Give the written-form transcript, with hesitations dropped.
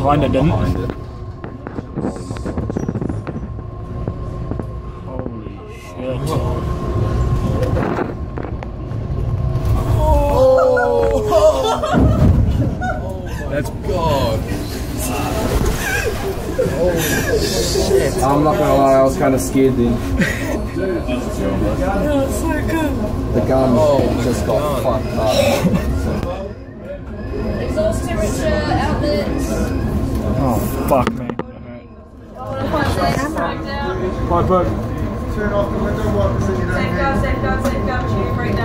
behind it didn't. Behind it. Holy shit. That's God. Oh shit. I'm not gonna lie, I was kind of scared then. That's so good. The gun just got fucked up. Exhaust temperature, outlets. Oh fuck me. Safeguard, Pipe hook. Turn off the window, what? safeguard, tube, breakdown.